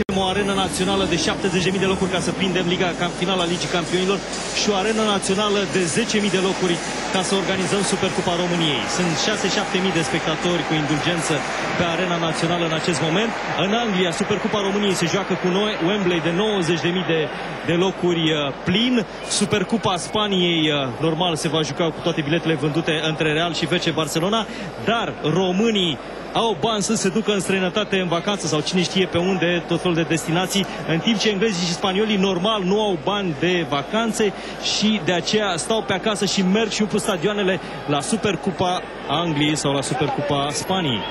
facem o arenă națională de 70.000 de locuri ca să prindem finala Ligii Campionilor și o arenă națională de 10.000 de locuri ca să organizăm Supercupa României. Sunt 6-7.000 de spectatori cu indulgență pe arena națională în acest moment. În Anglia, Supercupa României se joacă cu noi, Wembley de 90.000 de locuri plin. Supercupa Spaniei, normal, se va juca cu toate biletele vândute între Real și FC Barcelona, dar românii au bani să se ducă în străinătate în vacanță sau cine știe pe unde, tot felul de destinații, în timp ce englezii și spaniolii normal nu au bani de vacanțe și de aceea stau pe acasă și merg și umplu stadioanele la Supercupa Angliei sau la Supercupa Spaniei.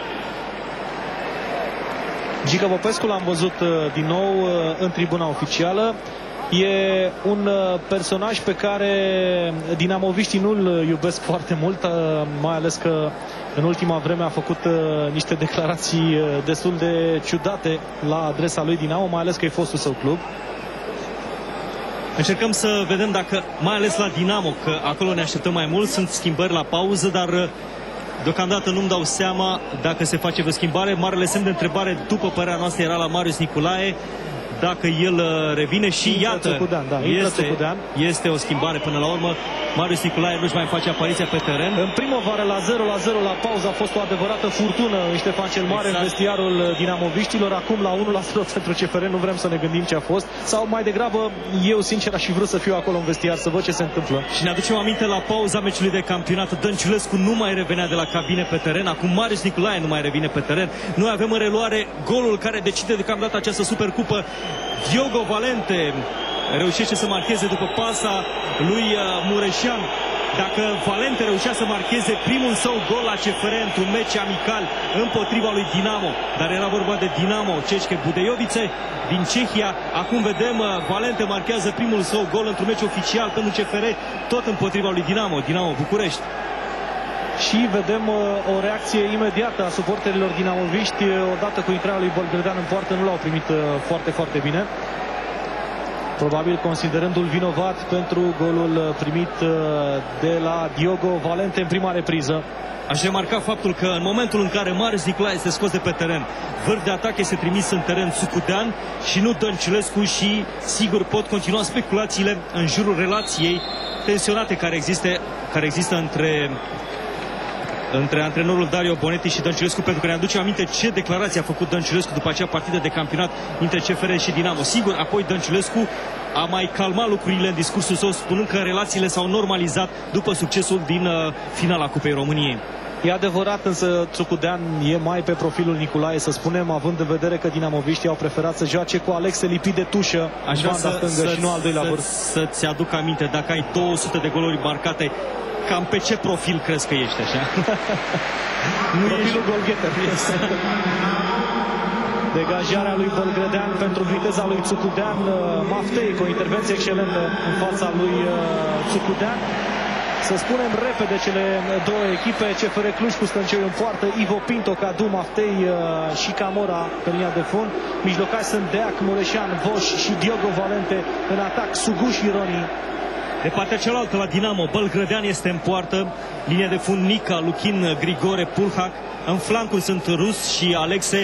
Gica Popescu l-am văzut din nou în tribuna oficială. E un personaj pe care dinamoviștii nu-l iubesc foarte mult, mai ales că în ultima vreme a făcut niște declarații destul de ciudate la adresa lui Dinamo, mai ales că e fostul său club. Încercăm să vedem dacă, mai ales la Dinamo, că acolo ne așteptăm mai mult, sunt schimbări la pauză, dar deocamdată nu-mi dau seama dacă se face vreo schimbare. Marele semn de întrebare, după părerea noastră, era la Marius Nicolae, dacă el revine și iată, este o schimbare până la urmă. Marius Nicolae nu-și mai face apariția pe teren. În primăvară la 0-0 la pauză a fost o adevărată furtună în Ștefan cel Mare, exact, în vestiarul dinamoviștilor. Acum la 1-0 pentru CFR nu vrem să ne gândim ce a fost. Sau mai degrabă, eu sincer aș fi vrut să fiu acolo în vestiar, să văd ce se întâmplă. Și ne aducem aminte, la pauza meciului de campionat, Dănciulescu nu mai revenea de la cabine pe teren. Acum Marius Nicolae nu mai revine pe teren. Noi avem în reluare golul care decide deocamdată această Supercupă. Diogo Valente reușește să marcheze după pasa lui Mureșan. Dacă Valente reușea să marcheze primul său gol la CFR într-un meci amical împotriva lui Dinamo, dar era vorba de Dinamo Ceșche Budejovice din Cehia, acum vedem Valente marchează primul său gol într-un meci oficial pentru CFR, tot împotriva lui Dinamo București. Și vedem o reacție imediată a suporterilor dinamoviști odată cu intrarea lui Bolgăredean în poartă. Nu l-au primit foarte, foarte bine. Probabil considerându-l vinovat pentru golul primit de la Diogo Valente în prima repriză. Aș remarca faptul că în momentul în care Marius Nicolae este scos de pe teren, vârf de atac este trimis în teren Țucudean și nu Dănciulescu și sigur pot continua speculațiile în jurul relației tensionate care există între antrenorul Dario Bonetti și Dănciulescu, pentru că ne aduce aminte ce declarație a făcut Dănciulescu după acea partidă de campionat între CFR și Dinamo. Sigur, apoi Dănciulescu a mai calmat lucrurile în discursul său, spunând că relațiile s-au normalizat după succesul din finala Cupei României. E adevărat, însă Țucudean e mai pe profilul Nicolae, să spunem, având în vedere că dinamoviștii au preferat să joace cu Alexe lipit de tușă, aș vrea să-ți aduc aminte, dacă ai 200 de goluri marcate, cam pe ce profil crezi că ești așa? Profilul goalgetter. Degajarea lui Bolgăredean pentru viteza lui Țucudean. Maftei cu o intervenție excelentă în fața lui Țucudean. Să spunem repede cele două echipe. CFR Cluj cu Stăncioiu în poartă, Ivo Pinto, Cadu, Maftei și Camora pe linia de fund. Mijlocași sunt Deac, Mureșan, Voș și Diogo Valente. În atac Sugu și Roni. De partea cealaltă, la Dinamo, Bolgăredean este în poartă, linia de fund Nica, Luchin, Grigore, Pulhac. În flancul sunt Rus și Alexe.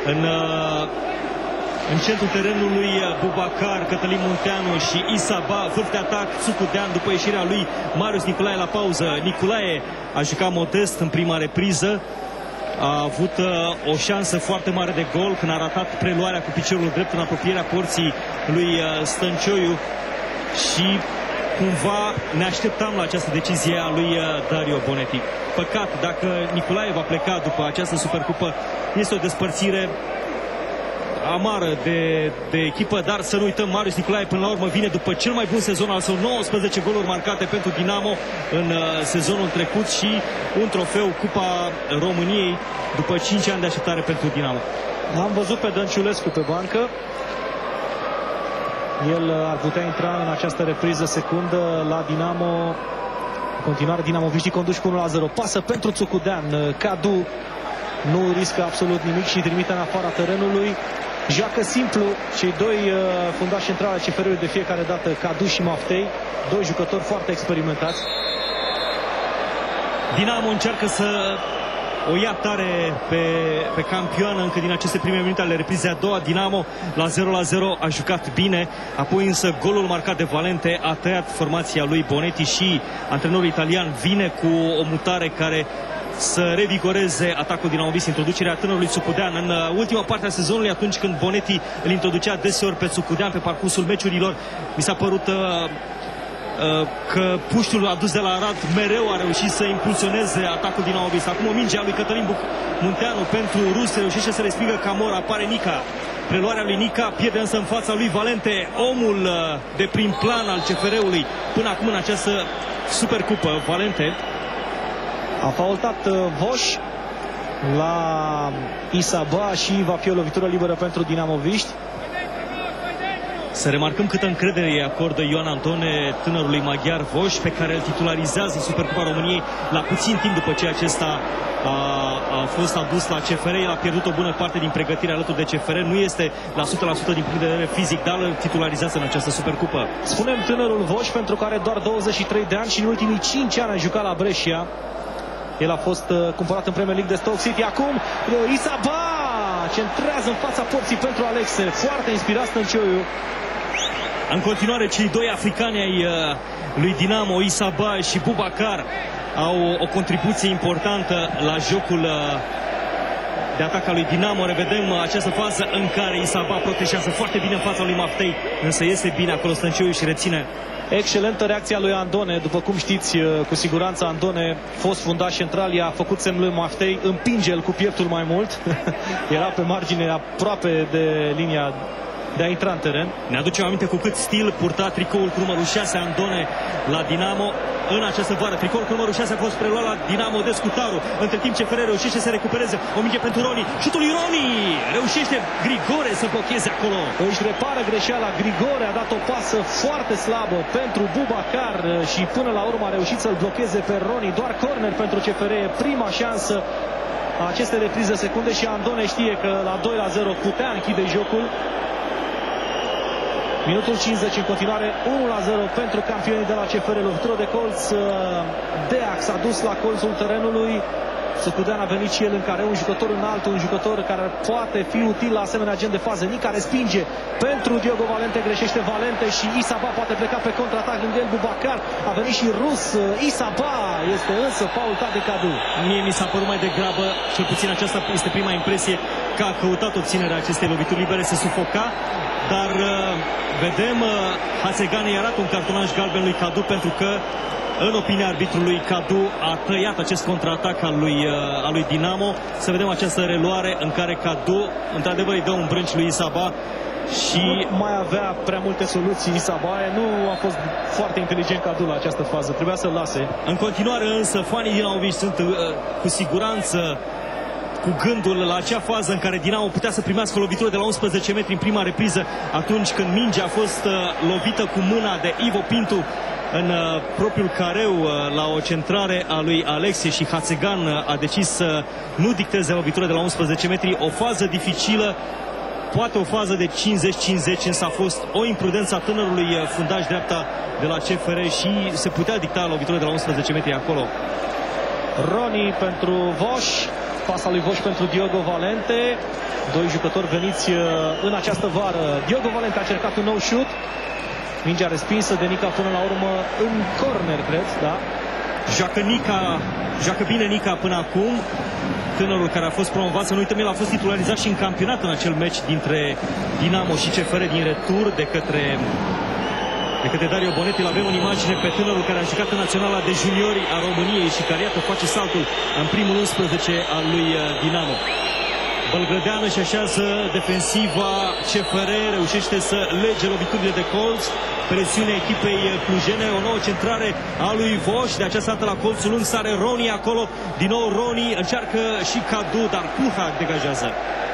În centrul terenului Bubacar, Cătălin Munteanu și Isaba. Vârf de atac Țucudean după ieșirea lui Marius Nicolae la pauză. Nicolae a jucat modest în prima repriză. A avut o șansă foarte mare de gol când a ratat preluarea cu piciorul drept în apropierea porții lui Stăncioiu. Și cumva ne așteptam la această decizie a lui Dario Bonetti. Păcat, dacă Nicolae va pleca după această Supercupă, este o despărțire amară de echipă, dar să nu uităm, Marius Nicolae până la urmă vine după cel mai bun sezon al său, 19 goluri marcate pentru Dinamo în sezonul trecut și un trofeu, Cupa României, după 5 ani de așteptare pentru Dinamo. Am văzut pe Dănciulescu pe bancă. El ar putea intra în această repriză secundă la Dinamo. În continuare, dinamoviștii conduși cu 1-0. Pasă pentru Țucudean. Cadu nu riscă absolut nimic și trimite în afara terenului. Joacă simplu cei doi fundași centrali ai CFR-ului de fiecare dată, Cadu și Maftei. Doi jucători foarte experimentați. Dinamo încearcă să o ia tare pe campioană încă din aceste prime minute ale reprizei a doua. Dinamo la 0-0 a jucat bine, apoi însă golul marcat de Valente a tăiat formația lui Bonetti și antrenorul italian vine cu o mutare care să revigoreze atacul dinamovist. Introducerea tânărului Țucudean în ultima parte a sezonului, atunci când Bonetti îl introducea deseori pe Țucudean pe parcursul meciurilor, mi s-a părut că puștiul adus de la Arad mereu a reușit să impulsioneze atacul dinamovist. Acum o minge a lui Cătălin Munteanu pentru rus, reușește să respingă Camora, apare Nica, preluarea lui Nica, pierde însă în fața lui Valente, omul de prim plan al CFR-ului până acum în această supercupă. Valente a faultat Voș la Isaba și va fi o lovitură liberă pentru dinamoviști. Să remarcăm câtă încredere îi acordă Ioan Antone tânărului maghiar Voș, pe care îl titularizează Supercupa României la puțin timp după ce acesta a fost adus la CFR. El a pierdut o bună parte din pregătire alături de CFR, nu este la 100% din punct de vedere fizic, dar îl titularizează în această Supercupă. Spunem tânărul Voș pentru că are doar 23 de ani și în ultimii 5 ani a jucat la Brescia. El a fost cumpărat în Premier League de Stoke City. Acum Isaba centrează în fața porții pentru Alexe. Foarte inspirat Stăncioiu. În continuare, cei doi africani ai lui Dinamo, Isaba și Boubacar, au o contribuție importantă la jocul de atac al lui Dinamo. Revedem această fază în care Isaba protejează foarte bine în fața lui Maftei, însă iese bine acolo Stăncioiu și reține. Excelentă reacția lui Andone. După cum știți, cu siguranță Andone, fost fundaș central, i-a făcut semnul lui Maftei, împinge-l cu pieptul mai mult. Era pe margine aproape de linia de a intra în teren. Ne aducem aminte cu cât stil purta tricoul cu numărul 6 Andone la Dinamo în această vară. Tricoul cu numărul 6 a fost preluat la Dinamo de Scutaru. Între timp CFR reușește să recupereze o minge pentru Roni. Șutul lui Roni! Reușește Grigore să blocheze acolo. Își repară greșeala. Grigore a dat o pasă foarte slabă pentru Boubacar și până la urmă a reușit să-l blocheze pe Roni. Doar corner pentru CFR. Prima șansă a acestei reprize secunde și Andone știe că la 2-0 putea închide jocul. Minutul 50 în continuare, 1-0 pentru campionii de la CFR. Lovitură de colț, Deac s-a dus la colțul terenului. Țucudean a venit și el în care un jucător înalt, un jucător care poate fi util la asemenea gen de fază. Nica respinge pentru Diogo Valente, greșește Valente și Isaba poate pleca pe contraatac lângă el Boubacar. A venit și rus, Isaba este însă faultat de Cadu. Mie mi s-a părut mai degrabă, cel puțin aceasta este prima impresie, că a căutat obținerea acestei lovituri libere, se sufoca, dar vedem Hațegan îi arată un cartonaș galben lui Cadu pentru că, în opinia arbitrului, Cadu a tăiat acest contraatac al lui Dinamo. Să vedem această reluare în care Cadu într-adevăr îi dă un brânci lui Isaba și nu mai avea prea multe soluții Isaba. Nu a fost foarte inteligent Cadu la această fază, trebuia să-l lase. În continuare însă fanii dinamoviști sunt cu siguranță cu gândul la acea fază în care Dinamo putea să primească o lovitură de la 11 metri în prima repriză, atunci când mingea a fost lovită cu mâna de Ivo Pintu în propriul careu la o centrare a lui Alexie și Hațegan a decis să nu dicteze lovitură de la 11 metri. O fază dificilă, poate o fază de 50-50, însă a fost o imprudență a tânărului fundaș dreapta de la CFR și se putea dicta lovitură de la 11 metri acolo. Roni pentru Voș, pasa lui Voș pentru Diogo Valente, doi jucători veniți în această vară. Diogo Valente a încercat un nou șut, mingea respinsă de Nica până la urmă în corner, cred, da? Joacă bine Nica până acum. Tânărul care a fost promovat, să nu uităm, el a fost titularizat și în campionat în acel meci dintre Dinamo și CFR din retur de către Dario Bonetti. Avem o imagine pe tânărul care a jucat în naționala de juniori a României și care, iată, face saltul în primul 11 al lui Dinamo. Bălgrădean își așează defensiva CFR, reușește să lege loviturile de colț. Presiunea echipei clujene, o nouă centrare a lui Voș, de această dată la colțul lung sare Roni acolo. Din nou Roni, încearcă și Cadu, dar Cuhac degajează.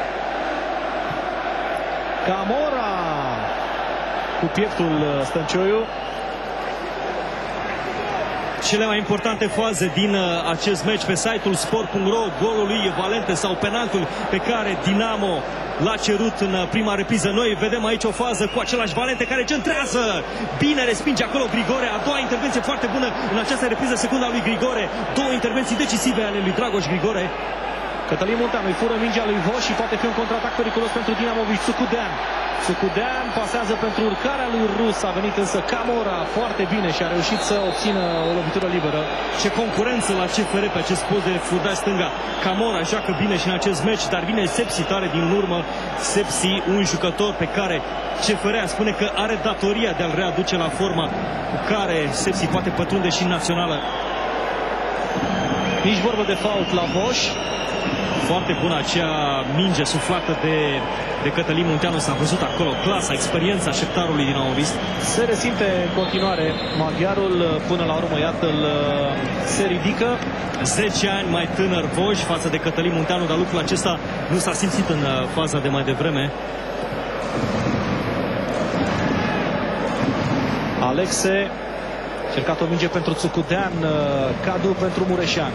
Camora cu pieptul Stăncioiu. cele mai importante faze din acest meci pe site-ul sport.ro, golul lui Valente sau penaltul pe care Dinamo l-a cerut în prima repriză. Noi vedem aici o fază cu același Valente care centrează. Bine respinge acolo Grigore. A doua intervenție foarte bună în această repriză, secunda lui Grigore. Două intervenții decisive ale lui Dragoș Grigore. Cătălin Munteanu îi fură mingea lui Voș și poate fi un contraatac periculos pentru Dinamovic. Sucudean pasează pentru urcarea lui Rus, a venit însă Camora foarte bine și a reușit să obțină o lovitură liberă. Ce concurență la CFR pe acest post de fundaș stânga. Camora joacă bine și în acest meci, dar vine Sepsi tare din urmă. Sepsi, un jucător pe care CFR spune că are datoria de a-l readuce la forma cu care Sepsi poate pătrunde și în națională. Nici vorbă de fault la Voș. Foarte bună acea minge suflată de Cătălin Munteanu. S-a văzut acolo clasa, experiența așteptarului dinamovist. Se resimte în continuare maghiarul, până la urmă, iată-l, se ridică. 10 ani mai tânăr Voș față de Cătălin Munteanu, dar lucrul acesta nu s-a simțit în faza de mai devreme. Alexe, cercat o minge pentru Țucudean, Cadu pentru Mureșan.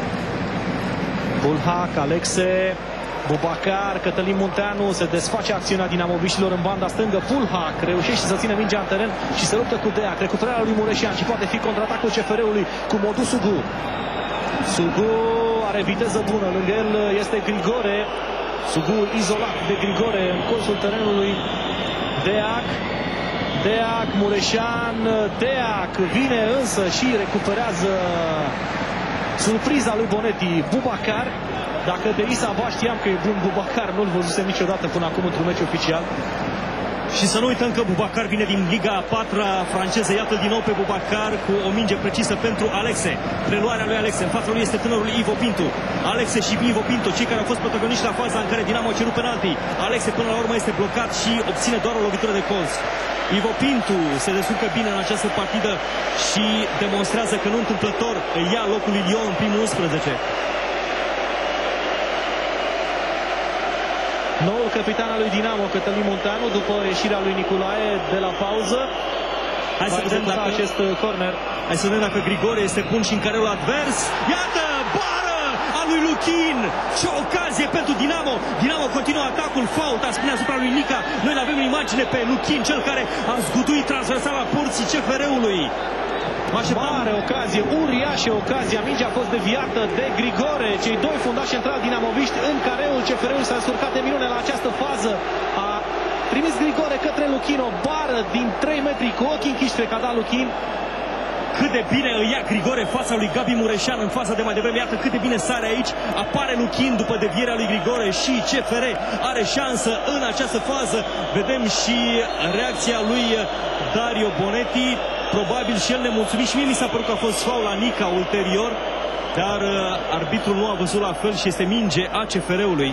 Bulhac, Alexe, Bubacar, Cătălin Munteanu, se desface acțiunea dinamoviștilor în banda stângă. Bulhac reușește să țină mingea în teren și se luptă cu Deac. Recuperarea lui Mureșan și poate fi contraatacul CFR-ului cu modul Sugu. Sugu are viteză bună, lângă el este Grigore. Sugu izolat de Grigore în colțul terenului. Deac, Mureșan, Deac vine însă și recuperează surpriza lui Bonetti, Bubacar. Dacă de Isaba știam că e bun Bubacar, nu-l văzusem niciodată până acum într-un meci oficial. Și să nu uităm că Bubacar vine din Liga a 4-a franceză. Iată din nou pe Bubacar cu o minge precisă pentru Alexe. Preluarea lui Alexe. În fața lui este tânărul Ivo Pintu. Alexe și Ivo Pintu, cei care au fost protagoniști la faza în care Dinamo a cerut penalti. Alexe până la urmă este blocat și obține doar o lovitură de colț. Ivo Pintu se descurcă bine în această partidă și demonstrează că nu întâmplător ia locul lui Lyon în primul 11. Noul capitan al lui Dinamo, Cătălin Munteanu, după ieșirea lui Niculae de la pauză. Hai să vedem dacă acest corner. Hai să vedem dacă Grigore este bun și în careul advers. Iată, bară a lui Luchin. Ce ocazie pentru Dinamo. Dinamo continuă atacul, fault, a spune asupra lui Nica. Noi avem o imagine pe Luchin, cel care a zguduit transversal la porții CFR-ului. Mare ocazie, uriașă ocazie. Mingea a fost deviată de Grigore. Cei doi fundași centrali dinamoviști în careul CFR-ului s-a surcat de minune la această fază. A trimis Grigore către Luchin o bară din 3 metri cu ochii închiși pe Cada Luchin. Cât de bine îi ia Grigore fața lui Gabi Mureșan în faza de mai devreme. Iată cât de bine sare aici. Apare Luchin după devierea lui Grigore și CFR are șansă în această fază. Vedem și reacția lui Dario Bonetti. Probabil și el nemulțumit și mie mi s-a părut că a fost faul la Nica ulterior. Dar arbitrul nu a văzut la fel și este minge a CFR-ului.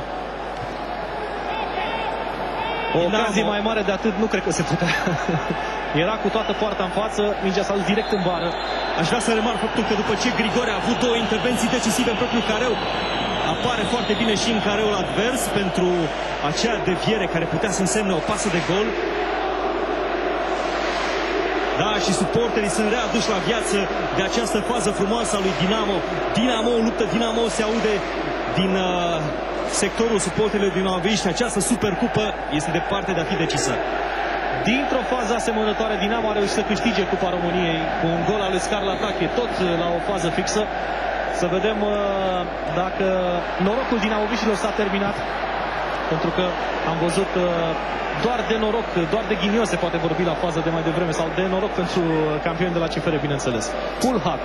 O ocazie mai mare de atât nu cred că se putea. Era cu toată poarta în față, mingea s-a dus direct în bară. Aș vrea să remarc faptul că după ce Grigore a avut două intervenții decisive în propriul careu, apare foarte bine și în careul advers pentru acea deviere care putea să însemne o pasă de gol. Da, și suporterii sunt readuși la viață de această fază frumoasă a lui Dinamo. Dinamo luptă, Dinamo se aude din sectorul suporterilor dinamoviști. Această supercupă este departe de a fi decisă. Dintr-o fază asemănătoare, Dinamo a reușit să câștige Cupa României cu un gol al lui Scarlatache, tot la o fază fixă. Să vedem dacă norocul dinamoviștilor s-a terminat. Pentru că am văzut doar de noroc, doar de ghinion se poate vorbi la faza de mai devreme, sau de noroc pentru campioni de la CFR, bineînțeles. Pulhac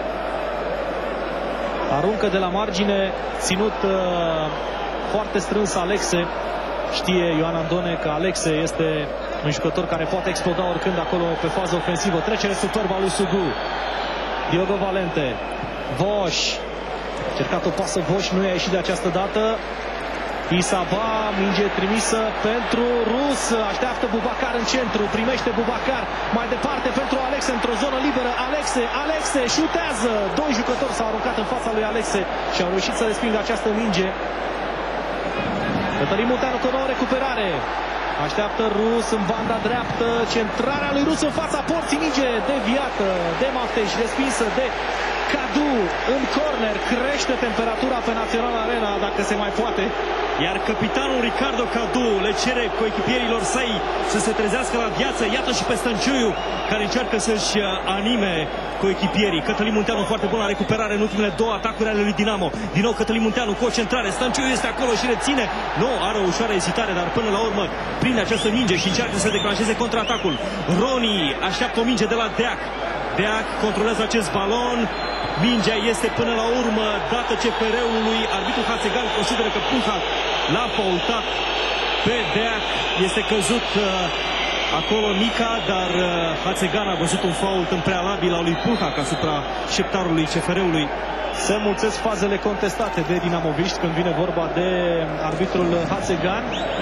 aruncă de la margine, ținut foarte strâns Alexe. Știe Ioan Andone că Alexe este un jucător care poate exploda oricând acolo pe fază ofensivă. Trecere superbă a lui Sugu. Diogo Valente. Voș. Cercat o pasă Voș, nu i-a ieșit de această dată. Isaba, minge trimisă pentru Rus, așteaptă Bubacar în centru, primește Bubacar, mai departe pentru Alexe, într-o zonă liberă, Alexe, șutează, doi jucători s-au aruncat în fața lui Alexe și au reușit să respingă această minge. Cătălin Munteanu cu o nouă recuperare, Așteaptă Rus în banda dreaptă, centrarea lui Rus în fața porții, minge deviată de Maftei și respinsă de Cadu în corner. Crește temperatura pe Național Arena, dacă se mai poate. Iar capitanul Ricardo Cadu le cere coechipierilor săi să se trezească la viață. Iată și pe Stănciuiu, care încearcă să-și anime coechipierii. Cătălin Munteanu foarte bun la recuperare în ultimele două atacuri ale lui Dinamo. Din nou Cătălin Munteanu cu o centrare. Stănciuiu este acolo și reține. Nu, are o ușoară ezitare, dar până la urmă prinde această minge și încearcă să declanșeze contraatacul. Roni așteaptă o minge de la Deac. Deac controlează acest balon. Mingea este până la urmă dată CFR-ului. Arbitrul Hațegan consideră că Puhac l-a faultat pe Deac. Este căzut acolo Nica, dar Hațegan a văzut un fault în prealabil al lui Puhac asupra șeptarului CFR-ului. Se mulțesc fazele contestate de dinamoviști când vine vorba de arbitrul Hațegan.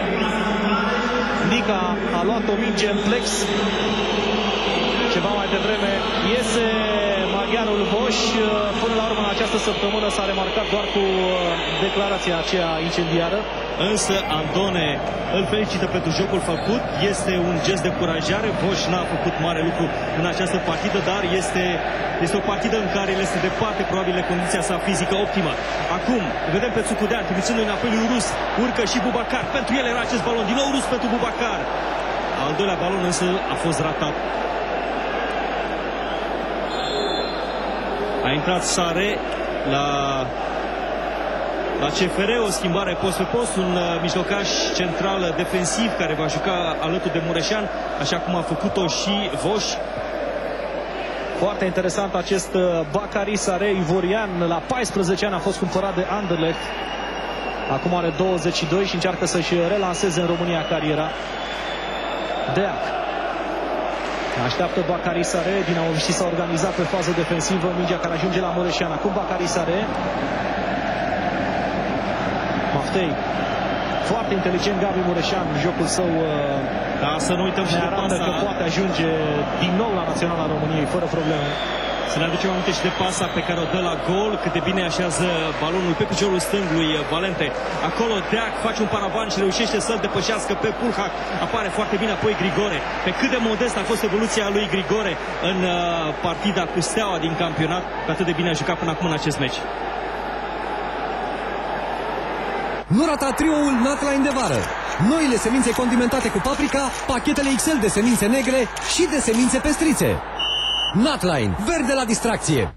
Nica a luat o minge în plex. Ceva mai devreme iese maghiarul Voș. Până la urmă în această săptămână s-a remarcat doar cu declarația aceea incendiară. Însă Andone îl felicită pentru jocul făcut. Este un gest de curajare. Voș n-a făcut mare lucru în această partidă, dar este o partidă în care el este departe probabil de condiția sa fizică optimă. Acum vedem pe Țucudean trimițându-i înapoi lui Rus. Urcă și Bubacar. Pentru el era acest balon. Din nou Rus pentru Bubacar. Al doilea balon însă a fost ratat. A intrat Sare la CFR, o schimbare post pe post, un mijlocaș central defensiv care va juca alături de Mureșan, așa cum a făcut-o și Voș. Foarte interesant acest Bacari Sare, ivorian, la 14 ani a fost cumpărat de Anderlecht. Acum are 22 și încearcă să-și relanseze în România cariera. Deac. Așteaptă Bacari Sare, dinamoviștii s-a organizat pe fază defensivă, mingea care ajunge la Mureșan. Acum Bacari Sare. Maftei. Foarte inteligent Gabi Mureșan, jocul său să nu uităm și de arată că poate ajunge din nou la Naționala României, fără probleme. Să ne aducem aminte și de pasa pe care o dă la gol, cât de bine așează balonul pe piciorul stâng lui Valente. Acolo Deac face un paravan și reușește să-l depășească pe Puhac. Apare foarte bine apoi Grigore. Pe cât de modest a fost evoluția lui Grigore în partida cu Steaua din campionat, pe atât de bine a jucat până acum în acest meci. Nu rata trioul Natline de vară. Noile semințe condimentate cu paprika, pachetele XL de semințe negre și de semințe pestrițe. Natline, verde la distracție.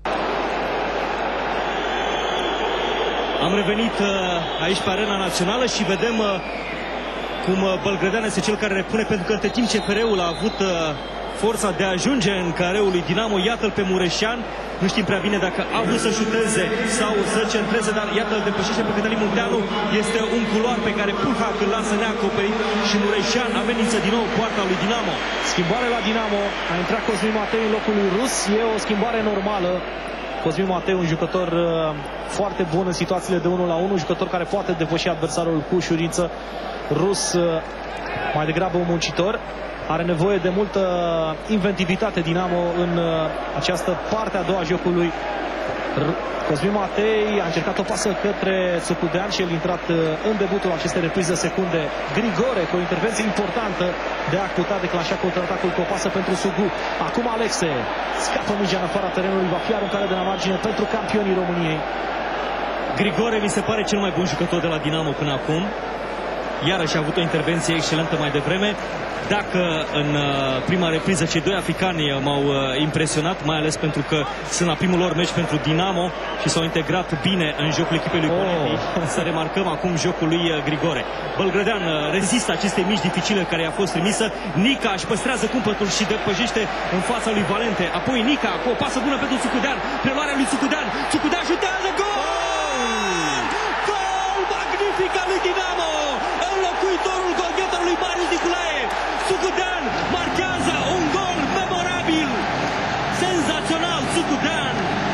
Am revenit aici pe Arena Națională și vedem cum Bălgrădean este cel care repune, pentru că între timp CFR-ul a avut forța de a ajunge în careul lui Dinamo. Iată-l pe Mureșan. Nu știm prea bine dacă a vrut să șuteze sau să centreze, dar iată îl depășește pe Cătălin Munteanu. Este un culoar pe care Puhac îl lasă neacoperit și Mureșan amenință din nou poarta lui Dinamo. Schimbare la Dinamo. A intrat Cosmin Matei în locul lui Rus. E o schimbare normală. Cosmin Matei, un jucător foarte bun în situațiile de 1-1, un jucător care poate depăși adversarul cu ușurință. Rus mai degrabă un muncitor. Are nevoie de multă inventivitate Dinamo în această parte a doua a jocului. Cosmin Matei a încercat o pasă către Țucudean și el intrat în debutul acestei reprize secunde. Grigore cu o intervenție importantă de a putea declanșa contraatacul cu o pasă pentru Sugu. Acum Alexe scapă mingea în afara terenului, va fi aruncare de la margine pentru campionii României. Grigore mi se pare cel mai bun jucător de la Dinamo până acum. Iarăși a avut o intervenție excelentă mai devreme. Dacă în prima repriză cei doi africani m-au impresionat, mai ales pentru că sunt la primul lor meci pentru Dinamo și s-au integrat bine în jocul echipei lui Bonetti, să remarcăm acum jocul lui Grigore. Bălgrădean rezistă aceste mici dificile care i-a fost trimisă. Nica își păstrează cumpătul și depășește în fața lui Valente. Apoi Nica cu o pasă bună pentru Țucudean. Preluarea lui Țucudean. Țucudean șutează. Gol! Gol magnific al lui Dinamo! Înlocuitorul golgheterului Marius Niculae. Țucudean marchează un gol memorabil. Senzațional Țucudean.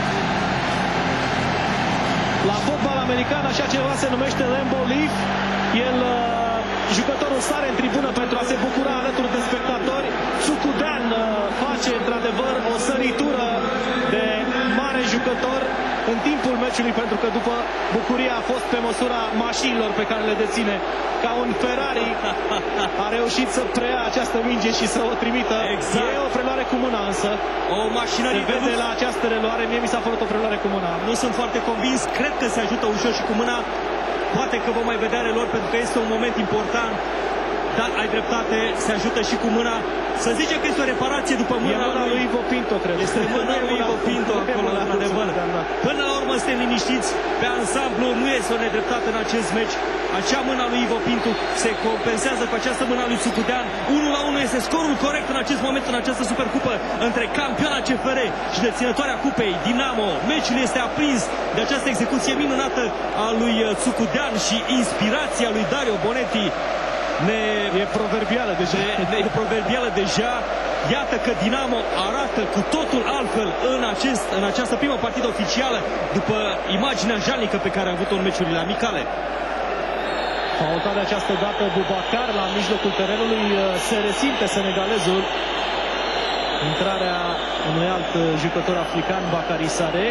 La fotbal american așa ceva se numește Lambeau Leaf. El, jucătorul sare în tribună pentru a se bucura alături de spectatori. Țucudean face într-adevăr o săritură de mare jucător. surprinzător în timpul meciului, pentru că după bucuria a fost pe măsura mașinilor pe care le deține. Ca un Ferrari a reușit să preia această minge și să o trimită. Exact. E o preluare cu mâna însă. O mașinărie se vede la această reluare. Mie mi s-a părut o preluare cu mâna. Nu sunt foarte convins. Cred că se ajută ușor și cu mâna. Poate că vom mai vedea reluări, pentru că este un moment important. Dar ai dreptate, se ajută și cu mâna. Să zicem că este o reparație după mâna lui Ivo Pinto, cred. Este mâna lui Ivo Pinto acolo, într-adevăr. Până la urmă suntem liniștiți. Pe ansamblu nu este o nedreptate în acest meci. Acea mâna lui Ivo Pinto se compensează cu această mâna lui Sucudean. 1-1 este scorul corect în acest moment, în această supercupă între campioana CFR și deținătoarea cupei Dinamo. Meciul este aprins de această execuție minunată a lui Sucudean și inspirația lui Dario Bonetti. E proverbială deja. E proverbială deja. Iată că Dinamo arată cu totul altfel în această primă partidă oficială, după imaginea jalnică pe care a avut-o în meciurile amicale. Faultat de această dată Boubacar la mijlocul terenului. Se resimte senegalezul. Intrarea unui alt jucător african, Bakary Sarr.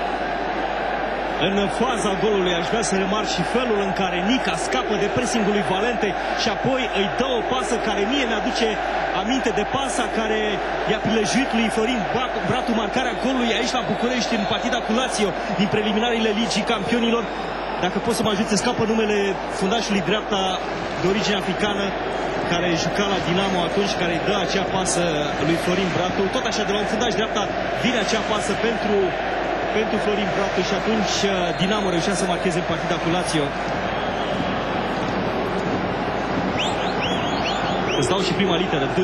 În faza golului aș vrea să remarc și felul în care Nica scapă de pressingul lui Valente și apoi îi dă o pasă care mie mi-aduce aminte de pasa care i-a prilejuit lui Florin Bratu marcarea golului aici la București în partida cu Lazio din preliminariile Ligii Campionilor. Dacă pot să mă ajut, se scapă numele fundașului dreapta de origine africană care juca la Dinamo atunci, care îi dă acea pasă lui Florin Bratu. Tot așa, de la un fundaș dreapta vine acea pasă pentru Florin Bratu și atunci Dinamo reușea să marcheze în partida cu Lazio. Îți dau și prima literă, D.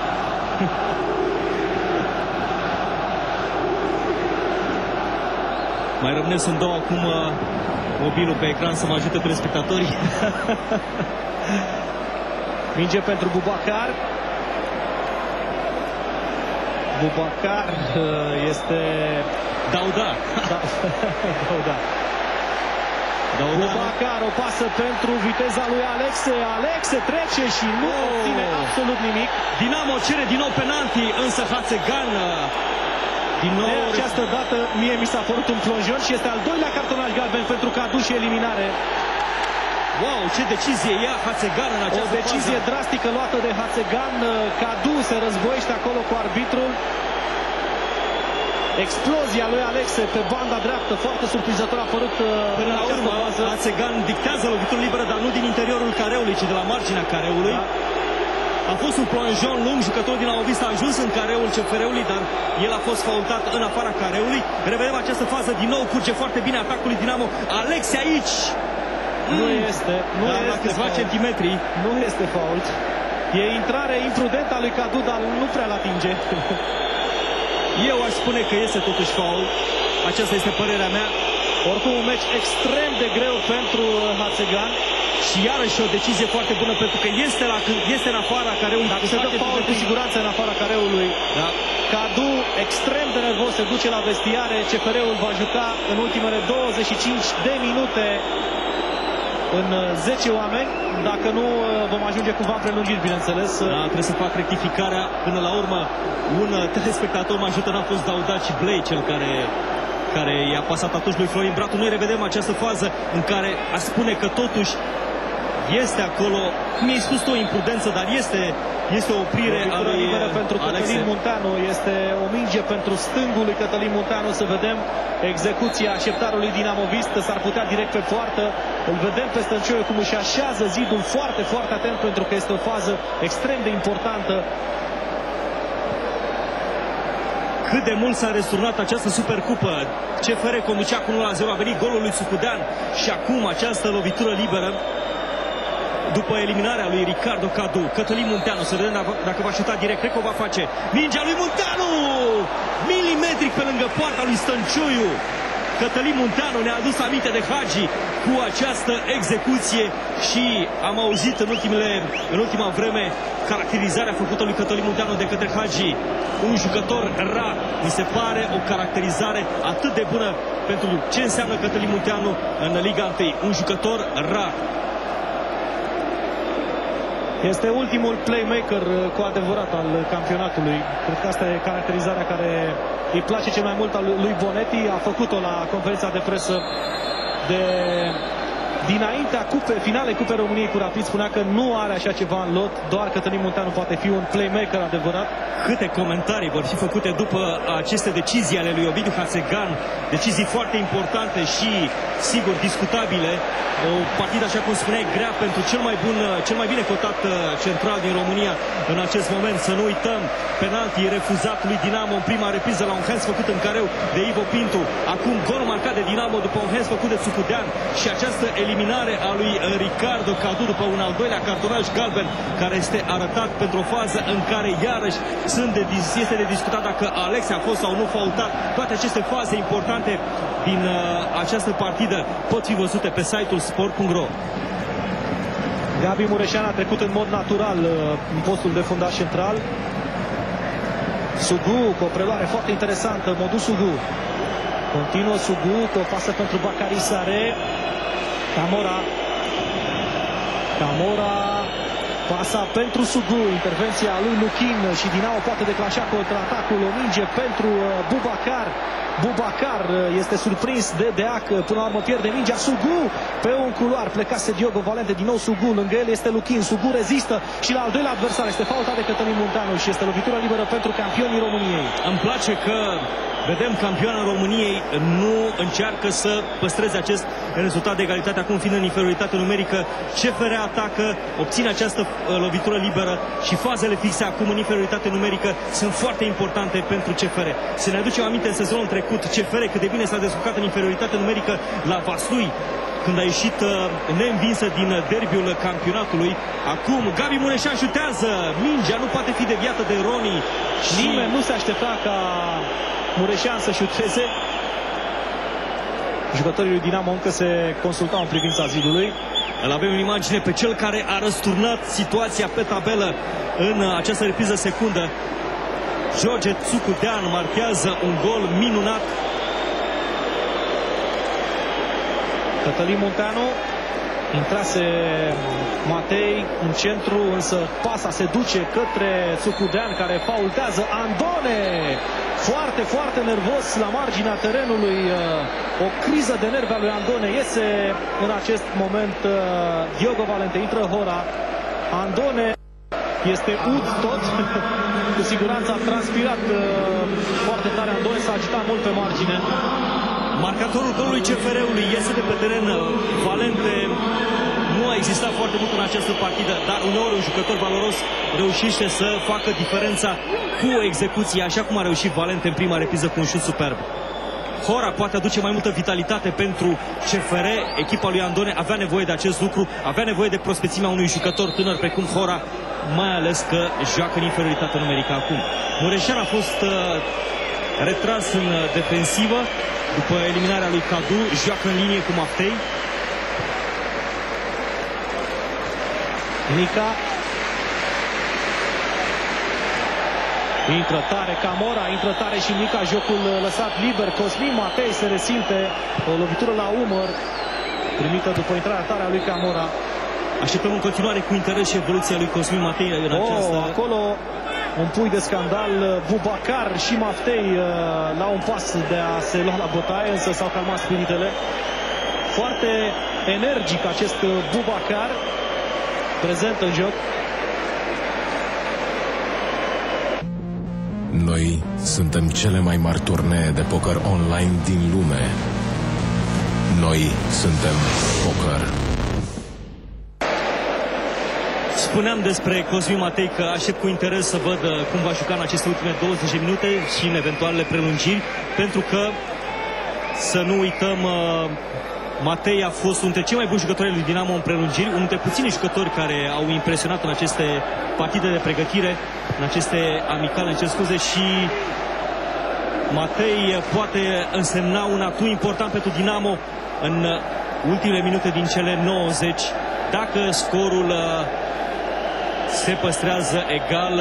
Mai rămâne să-mi dau acum mobilul pe ecran să mă ajute telespectatorii. Minge pentru Boubacar. Boubacar este... Dauda. Dauda. Boubacar, o pasă pentru viteza lui Alexe. Alexe trece și nu obține absolut nimic. Dinamo cere din nou penalti, însă Hațegan din nou... De această dată mie mi s-a părut un plonjon și este al doilea cartonaj galben pentru Cadu și eliminare. Wow, ce decizie ia Hațegan în această fază. O decizie drastică luată de Hațegan. Cadu se războiește acolo cu arbitrul. Explozia lui Alexe pe banda dreaptă, foarte surprinzător a părut. Până la urmă, Hațegan dictează lovitură liberă, dar nu din interiorul careului, ci de la marginea careului. Da. A fost un plonjon lung, jucătorul din Aovista a ajuns în careul CFR-ului, dar el a fost faultat în afara careului. Revedem această fază, din nou curge foarte bine atacul lui Dinamo. Alexe aici! Nu este câțiva centimetri. Nu este fault. E intrare imprudentă a lui Cadu, dar nu prea l-atinge. Eu aș spune că este totuși faul. Aceasta este părerea mea. Oricum un meci extrem de greu pentru Hațegan. Și iarăși o decizie foarte bună, pentru că este în afara careului. Dacă se dă faul cu siguranță în afara careului. Da. Cadu extrem de nervos se duce la vestiare. CFR-ul va juca în ultimele 25 de minute în 10 oameni. Dacă nu, vom ajunge cumva în prelungiri, bineînțeles. Da, trebuie să fac rectificarea. Până la urmă, un telespectator mă ajută, n-a fost Dauda, ci Blei, cel care i-a pasat atunci lui Florin Bratu. Noi revedem această fază în care a spune că totuși este acolo, mi-ai spus tu, o imprudență, dar este o oprire a lui liberă pentru Cătălin Munteanu. Este o minge pentru stângul lui Cătălin Munteanu. Să vedem execuția așteptarului dinamovist. S-ar putea direct pe poartă. Îl vedem pe Stăncioiu cum își așează zidul foarte, foarte atent, pentru că este o fază extrem de importantă. Cât de mult s-a resturnat această supercupă. CFR conducea cu 1-0, a venit golul lui Sucudean și acum această lovitură liberă. După eliminarea lui Ricardo Cadu, Cătălin Munteanu, să vedem dacă va șuta direct, cred că o va face. Mingea lui Munteanu! Milimetric pe lângă poarta lui Stăncioiu. Cătălin Munteanu ne-a adus aminte de Hagi cu această execuție și am auzit în ultima vreme caracterizarea făcută lui Cătălin Munteanu de către Hagi. Un jucător rar, mi se pare o caracterizare atât de bună pentru ce înseamnă Cătălin Munteanu în Liga 1. Un jucător rar. Este ultimul playmaker cu adevărat al campionatului. Cred că asta e caracterizarea care îi place cel mai mult al lui Bonetti. A făcut-o la conferința de presă dinaintea finale Cupei României cu Rapid. Spunea că nu are așa ceva în lot, doar Cătălin Munteanu poate fi un playmaker adevărat. Câte comentarii vor fi făcute după aceste decizii ale lui Ovidiu Hațegan, decizii foarte importante și, sigur, discutabile. O partidă, așa cum spuneai, grea pentru cel mai bine cotat central din România în acest moment. Să nu uităm, penalti refuzat lui Dinamo în prima repriză la un hands făcut în careu de Ivo Pintu. Acum gol marcat de Dinamo după un hands făcut de Țucudean și această eliminare a lui Ricardo Cadu după un al doilea cartonaj galben care este arătat pentru o fază în care iarăși este de discutat dacă Alexe a fost sau nu faultat. Toate aceste faze importante din această partidă pot fi văzute pe site-ul sport.ro. Gabi Mureșan a trecut în mod natural în postul de fundaș central. Sugu cu o preluare foarte interesantă. Modus Sugu. Continuă Sugu cu o pasă pentru Bacari Sare. Camora pasa pentru Sugu, intervenția lui Luchin și Dinamo poate declanșa contraatacul. O minge pentru Boubacar. Boubacar este surprins de Deac, până la urmă pierde mingea. Sugu pe un culoar, plecase Diogo Valente, din nou Sugu, lângă el este Luchin. Sugu rezistă și la al doilea adversar este faultat de Cătălin Munteanu și este lovitură liberă pentru campionii României. Îmi place că vedem campioana României nu încearcă să păstreze acest rezultat de egalitate, acum fiind în inferioritate numerică. CFR atacă, obține această lovitură liberă și fazele fixe acum în inferioritate numerică sunt foarte importante pentru CFR. Să ne aducem aminte în sezonul trecut CFR cât de bine s-a descurcat în inferioritate numerică la Vaslui, când a ieșit neînvinsă din derbiul campionatului. Acum Gabi Mureșan șutează, mingea nu poate fi deviată de Roni. Nimeni nu se aștepta ca Mureșan să șuteze. Jucătorii lui Dinamo încă se consultau în privința zidului. Îl avem în imagine pe cel care a răsturnat situația pe tabelă în această repriză secundă. George Țucudean marchează un gol minunat. Cătălin Munteanu, intrase Matei în centru, însă pasa se duce către Țucudean care faultează. Andone, foarte, foarte nervos la marginea terenului. O criză de nervi a lui Andone. Iese în acest moment Diogo Valente, intră Hora. Andone este ud tot. Cu siguranță a transpirat foarte tare Andone, s-a agitat mult pe margine. Marcatorul golului CFR-ului iese de pe teren. Valente nu a existat foarte mult în această partidă, dar uneori un jucător valoros reușește să facă diferența cu o execuție, așa cum a reușit Valente în prima repriză cu un șut superb. Hora poate aduce mai multă vitalitate pentru CFR. Echipa lui Andone avea nevoie de acest lucru, avea nevoie de prospețimea unui jucător tânăr precum Hora, mai ales că joacă în inferioritate numerică acum. Mureșan a fost retras în defensivă după eliminarea lui Cadu, joacă în linie cu Maftei. Nica. Intră tare Camora, intră tare și Nica, jocul lăsat liber. Cosmin Matei se resimte, o lovitură la umăr primită după intrarea tare a lui Camora. Așteptăm în continuare cu interes și evoluția lui Cosmin Matei în această... Acolo un pui de scandal. Boubacar și Maftei la un pas de a se lua la bătaie, însă s-au calmat spiritele. Foarte energic acest Boubacar, prezent în joc. Noi suntem cele mai mari turnee de poker online din lume. Noi suntem Poker. Spuneam despre Cosmin Matei că aștept cu interes să văd cum va juca în aceste ultime 20 de minute și în eventualele prelungiri, pentru că, să nu uităm, Matei a fost unul dintre cei mai buni jucători lui Dinamo în prelungiri, unul dintre puțini jucători care au impresionat în aceste partide de pregătire, în aceste amicale, și Matei poate însemna un atu important pentru Dinamo în ultimele minute din cele 90. Dacă scorul se păstrează egal,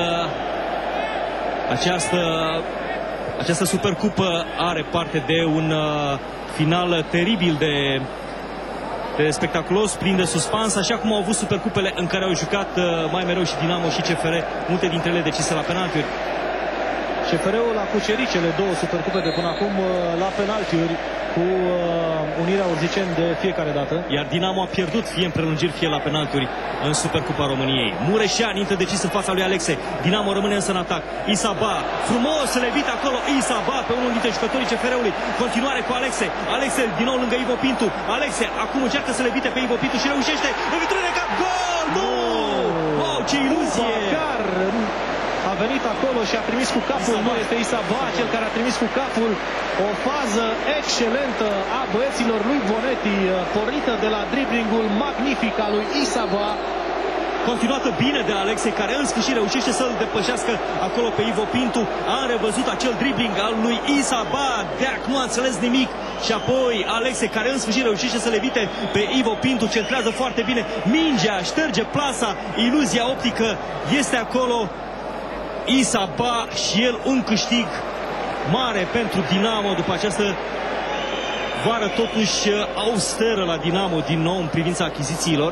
această supercupă are parte de un final teribil de de spectaculos, plin de suspans, așa cum au avut supercupele în care au jucat mai mereu și Dinamo și CFR, multe dintre ele decise la penaltiuri. CFR-ul a cucerit cele două supercupe de până acum la penaltiuri cu Unirea Urziceni de fiecare dată. Iar Dinamo a pierdut fie în prelungiri, fie la penaltiuri în Supercupa României. Mureșan intră decis în fața lui Alexe. Dinamo rămâne însă în atac. Isaba, frumos, se levit acolo Isaba pe unul dintre jucătorii CFR-ului. Continuare cu Alexe. Alexe din nou lângă Ivo Pintu. Alexe acum încearcă să levite pe Ivo Pintu și reușește. Lovitură de cap, gol! Nu! Wow, ce iluzie! A venit acolo și a trimis cu capul. Nu este Isaba cel care a trimis cu capul. O fază excelentă a băieților lui Bonetti, pornită de la driblingul magnific al lui Isaba. Continuată bine de Alexe, care în sfârșit reușește să-l depășească acolo pe Ivo Pintu. A revăzut acel dribbling al lui Isaba. Deac nu a înțeles nimic. Și apoi Alexe, care în sfârșit reușește să levite pe Ivo Pintu, centrează foarte bine. Mingea șterge plasa, iluzia optică este acolo. Isaba și el un câștig mare pentru Dinamo după această vară totuși austeră la Dinamo din nou în privința achizițiilor.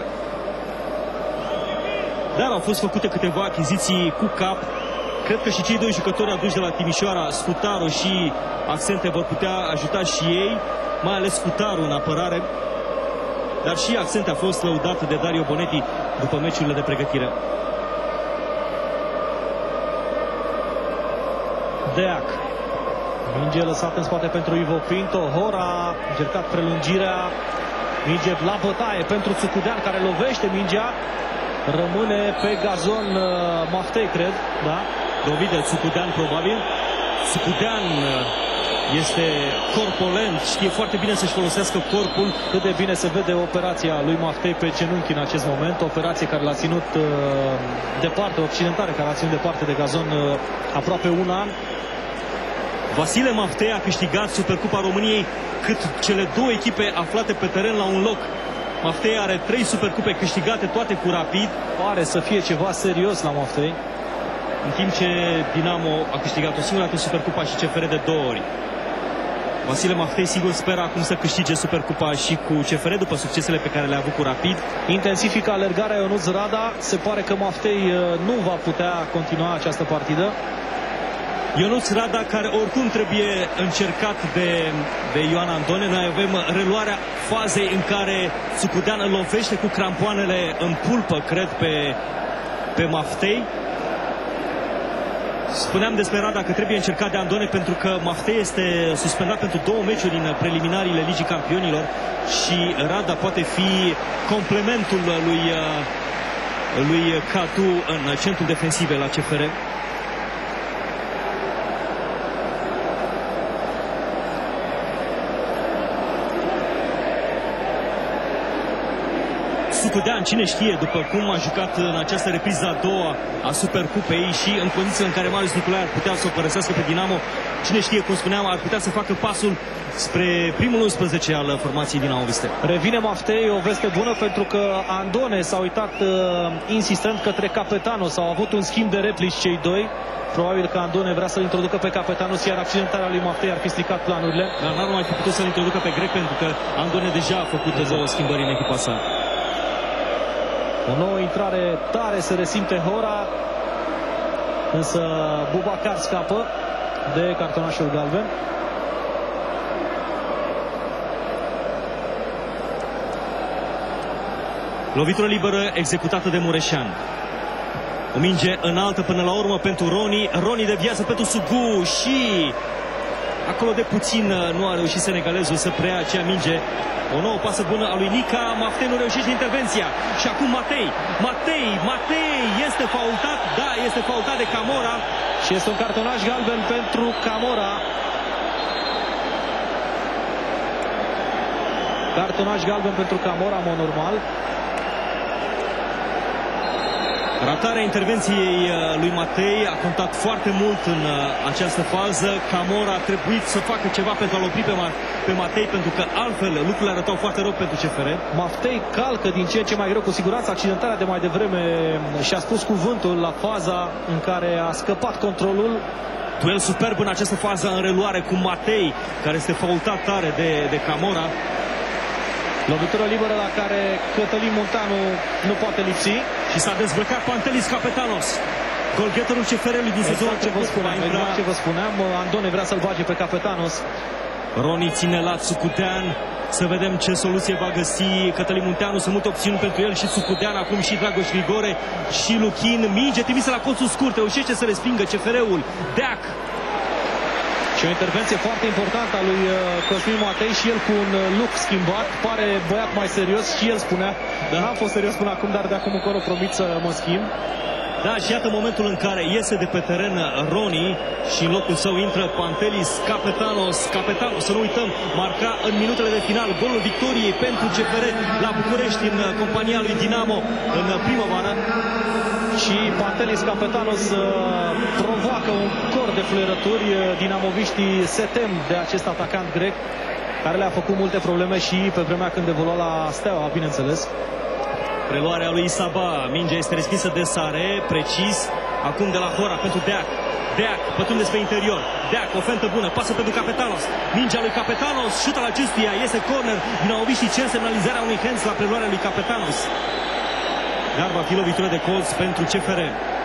Dar au fost făcute câteva achiziții cu cap. Cred că și cei doi jucători aduși de la Timișoara, Scutaru și Accente, vor putea ajuta și ei, mai ales Scutaru în apărare. Dar și Accente a fost lăudat de Dario Bonetti după meciurile de pregătire. Deac. Minge lăsat în spate pentru Ivo Pinto. Hora a încercat prelungirea. Minge la bătaie pentru Țucudean, care lovește mingea. Rămâne pe gazon Maftei, cred. Da? Lovit de Țucudean, probabil. Țucudean este corpulent, știe foarte bine să-și folosească corpul. Cât de bine se vede operația lui Maftei pe genunchi în acest moment. Operație care l-a ținut departe, occidentare, care l-a ținut departe de gazon aproape un an. Vasile Maftei a câștigat Supercupa României cât cele două echipe aflate pe teren la un loc. Maftei are 3 supercupe câștigate, toate cu Rapid. Pare să fie ceva serios la Maftei. În timp ce Dinamo a câștigat o singură dată Supercupa și CFR de 2 ori. Vasile Maftei sigur speră acum să câștige Supercupa și cu CFR după succesele pe care le-a avut cu Rapid. Intensifică alergarea Ionuț Rada. Se pare că Maftei nu va putea continua această partidă. Ionuț Rada, care oricum trebuie încercat de Ioan Andone. Noi avem reluarea fazei în care Țucudean îl lovește cu crampoanele în pulpă, cred, pe Maftei. Spuneam despre Rada că trebuie încercat de Andone pentru că Maftei este suspendat pentru 2 meciuri în preliminariile Ligii Campionilor și Rada poate fi complementul lui Catu în centrul defensiv la CFR. Țucudean, cine știe, după cum a jucat în această repriză a doua a Supercupei și în condițiile în care Marius Nicolae ar putea să o părăsească pe Dinamo, cine știe, cum spuneam, ar putea să facă pasul spre primul 11 al formației dinamoviste. Revine Maftei, o veste bună pentru că Andone s-a uitat insistent către Capetano. S-au avut un schimb de replici cei doi. Probabil că Andone vrea să-l introducă pe Capetanos, iar accidentarea lui Maftei ar fi stricat planurile. Dar n-ar mai fi putut să-l introducă pe Grec pentru că Andone deja a făcut 2 schimbări în echipa sa. O nouă intrare, tare se resimte Hora, însă Bubacar scapă de cartonașul galben. Lovitură liberă executată de Mureșan. O minge înaltă până la urmă pentru Roni. Roni deviază pentru Sugu și acolo de puțin nu a reușit senegalezul să preia acea minge. O nouă pasă bună a lui Nica. Maftei nu reușește intervenția. Și acum Matei este faultat. Da, este faultat de Camora. Și este un cartonaș galben pentru Camora. Cartonaș galben pentru Camora, mod normal. Ratarea intervenției lui Matei a contat foarte mult în această fază. Camora a trebuit să facă ceva pentru a-l opri pe Matei, pentru că altfel lucrurile arătau foarte rău pentru CFR. Maftei calcă din ce în ce mai greu, cu siguranță accidentarea de mai devreme și-a spus cuvântul la faza în care a scăpat controlul. Duel superb în această fază în reluare cu Matei, care este faultat tare de Camora. Lovitură liberă la care Cătălin Munteanu nu poate lipsi. Și s-a dezbrăcat Pantelis Capetanos, golgheterul CFR-ului din sezonul ce vă spuneam, exact ce vă spuneam. Andone vrea să-l bage pe Capetanos. Roni ține la Țucudean. Să vedem ce soluție va găsi Cătălin Munteanu. Sunt multe opțiuni pentru el și Țucudean. Acum și Dragoș Grigore și Luchin. Minge trimisă la colțul scurt. Reușește să respingă CFR-ul. Deac. Și o intervenție foarte importantă a lui Cosmin Matei și el cu un look schimbat. Pare băiat mai serios și el spunea. Da. N-am fost serios până acum, dar de acum încolo promit să mă schimb. Da, și iată momentul în care iese de pe teren Roni și în locul său intră Pantelis Capetanos. Capetanos, să nu uităm, marca în minutele de final golul victoriei pentru CFR la București în compania lui Dinamo în primăvară. Și Pantelis Capetanos provoacă un cor de fluierături. Dinamoviștii se tem de acest atacant grec, care le-a făcut multe probleme și pe vremea când evolua la Steaua, bineînțeles. Preluarea lui Isaba, mingea este respinsă de Sare, precis, acum de la Hora pentru Deac. Deac, pătrunde spre interior. Deac, o fentă bună, pasă pentru Capetanos. Mingea lui Capetanos, șut al acestuia, iese corner. Dinamoviștii cer semnalizarea unui hands la preluarea lui Capetanos. Dar va fi lovitură de colț pentru CFR.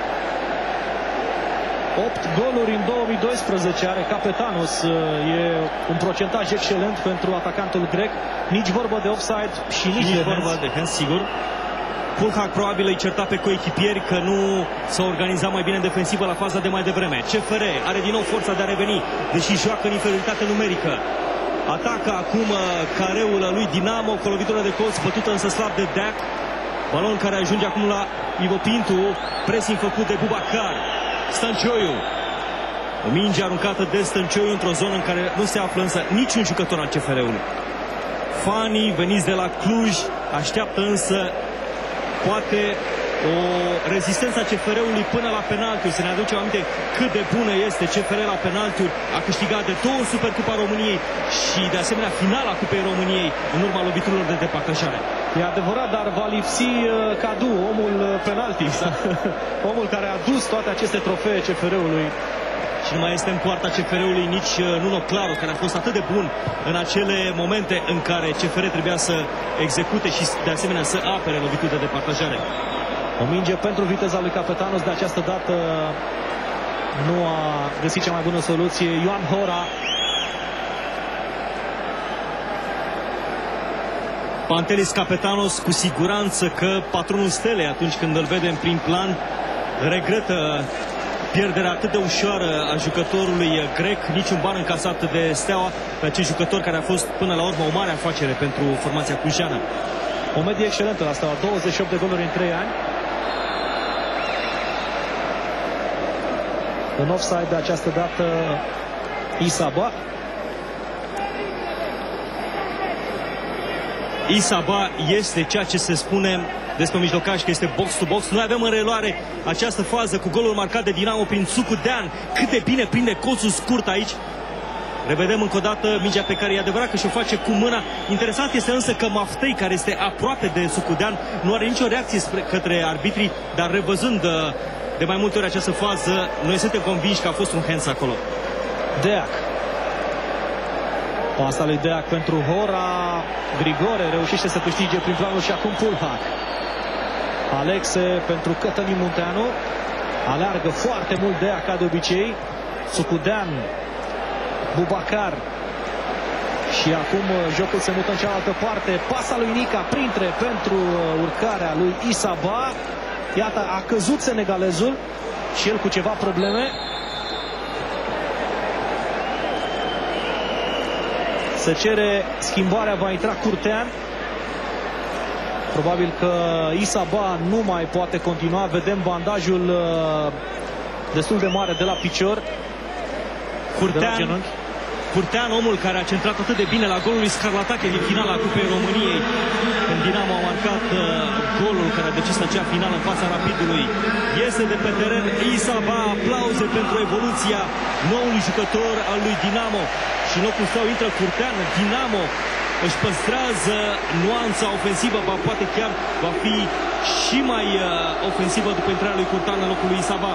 8 goluri în 2012 are Capetanos. E un procentaj excelent pentru atacantul grec. Nici vorbă de offside și nici de vorba de hands, sigur. Pulhac probabil îi certa pe coechipieri că nu s-a organizat mai bine în defensivă la faza de mai devreme. CFR are din nou forța de a reveni, deși joacă în inferioritate numerică. Atacă acum careul lui Dinamo, cu lovitură de colț bătută însă slab de Deac. Balon care ajunge acum la Ivo Pintu, pressing făcut de Bubacar. Stăncioiu. O minge aruncată de Stăncioiu într-o zonă în care nu se află însă niciun jucător al CFR-ului. Fanii veniți de la Cluj așteaptă însă poate o rezistență a CFR-ului până la penaltiuri. Să ne aducem aminte cât de bună este CFR la penaltiuri. A câștigat de 2 Supercupa României și de asemenea finala Cupei României în urma loviturilor de departajare. E adevărat, dar va lipsi Cadu, omul penalti. Omul care a dus toate aceste trofee CFR-ului. Și nu mai este în poarta CFR-ului nici Nuno Claro, care a fost atât de bun în acele momente în care CFR trebuia să execute și de asemenea să apere lovituri de departajare. O minge pentru viteza lui Capetanos, de această dată nu a găsit cea mai bună soluție Ioan Hora. Pantelis Capetanos, cu siguranță că patronul Stelei, atunci când îl vede în prim plan, regretă pierderea atât de ușoară a jucătorului grec, niciun ban încasat de Steaua pe acest jucător care a fost până la urmă o mare afacere pentru formația clujană. O medie excelentă la Steaua, 28 de goluri în 3 ani. În offside de această dată Isaba. Isaba este ceea ce se spune despre mijlocaș, că este box-to-box. Noi avem în reluare această fază cu golul marcat de Dinamo prin Țucudean. Cât de bine prinde colțul scurt aici. Revedem încă o dată mingea pe care e adevărat că și-o face cu mâna. Interesant este însă că Maftei, care este aproape de Țucudean, nu are nicio reacție către arbitrii, dar revăzând de mai multe ori această fază, noi suntem convinși că a fost un hands acolo. Deac. Pasa lui Deac pentru Hora. Grigore reușește să câștige prin planul și acum Pulhac. Alexe pentru Cătălin Munteanu. Aleargă foarte mult Deac ca de obicei. Țucudean, Bubacar. Și acum jocul se mută în cealaltă parte. Pasa lui Nica printre pentru urcarea lui Isaba. Iată, a căzut senegalezul și el cu ceva probleme. Se cere schimbarea, va intra Curtean. Probabil că Isaba nu mai poate continua. Vedem bandajul destul de mare de la picior. Curtean, omul care a centrat atât de bine la golul lui Scarlatache din finala Cupei României, când Dinamo a marcat golul care a decis acea finală în fața Rapidului. Iese de pe teren Isaba, aplauze pentru evoluția noului jucător al lui Dinamo. Și în locul său intră Curtean. Dinamo își păstrează nuanța ofensivă, poate chiar va fi și mai ofensivă după intrarea lui Curtean în locul lui Isaba.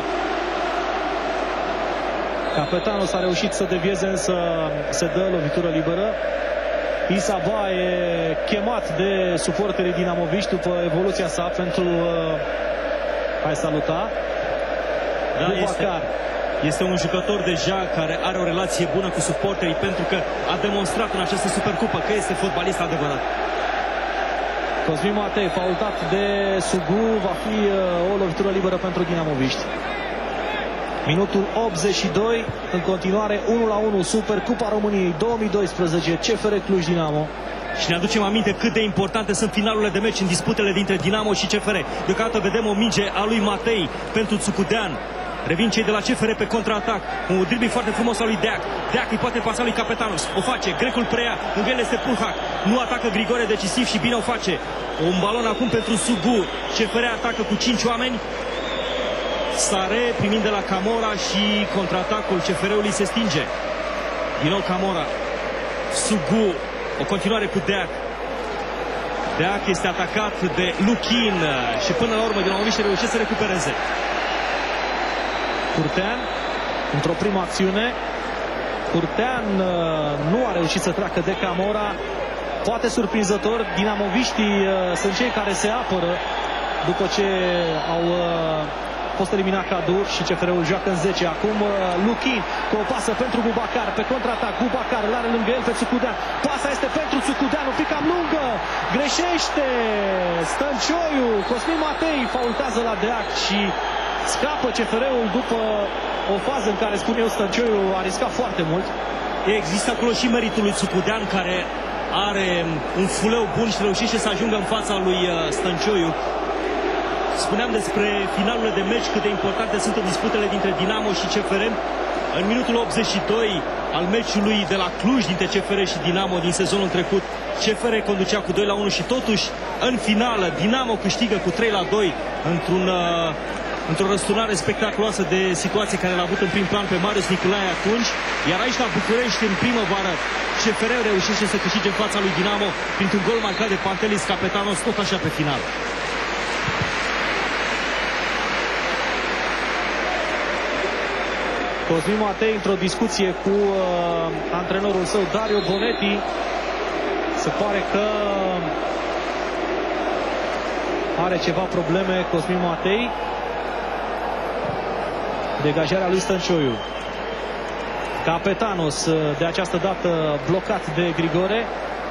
Capetanos a reușit să devieze, însă se dă lovitură liberă. Isaba e chemat de suporterii dinamoviști după evoluția sa pentru a saluta. Da, este un jucător deja care are o relație bună cu suporterii, pentru că a demonstrat în această Supercupă că este fotbalist adevărat. Cosmin Matei, faultat de Sugu, va fi o lovitură liberă pentru dinamoviști. Minutul 82, în continuare 1-1, Supercupa României 2012, CFR Cluj Dinamo. Și ne aducem aminte cât de importante sunt finalurile de meci în disputele dintre Dinamo și CFR. Deocamdată vedem o minge a lui Matei pentru Țucudean. Revin cei de la CFR pe contraatac. Un dribbling foarte frumos al lui Deac. Deac îi poate pasa lui Capetanos. O face, grecul preia. Lângă el este Pulhac. Nu atacă Grigore decisiv și bine o face. Un balon acum pentru Sugu. CFR atacă cu 5 oameni. Sare primind de la Camora și contraatacul CFR-ului se stinge. Din nou Camora. Sugu. O continuare cu Deac. Deac este atacat de Luchin și până la urmă dinamoviștii reușesc să recupereze. Curtean, într-o primă acțiune. Curtean nu a reușit să treacă de Camora. Poate surprinzător, dinamoviștii sunt cei care se apără după ce au fost eliminat Cadu și CFR-ul joacă în 10. Acum Luchin cu o pasă pentru Bubacar pe contraatac. Bubacar îl are lângă el pe Țucudean. Pasa este pentru Țucudean, un pic cam lungă. Greșește Stăncioiu. Cosmin Matei faultează la Deac și scapă CFR-ul după o fază în care, spun eu, Stăncioiu a riscat foarte mult. Există acolo și meritul lui Țucudean, care are un fuleu bun și reușește să ajungă în fața lui Stăncioiu. Spuneam despre finalurile de meci, cât de importante sunt disputele dintre Dinamo și CFR. În minutul 82 al meciului de la Cluj dintre CFR și Dinamo din sezonul trecut, CFR conducea cu 2-1 și totuși în finală Dinamo câștigă cu 3-2 într-o răsturnare spectaculoasă de situație care l-a avut în prim plan pe Marius Nicolae atunci. Iar aici la București, în primăvară, CFR reușește să câștige în fața lui Dinamo printr-un gol marcat de Pantelis Capetanos, tot așa pe final. Cosmin Matei într-o discuție cu antrenorul său Dario Bonetti. Se pare că are ceva probleme Cosmin Matei. Degajarea lui Stăncioiu. Capetanos de această dată blocat de Grigore.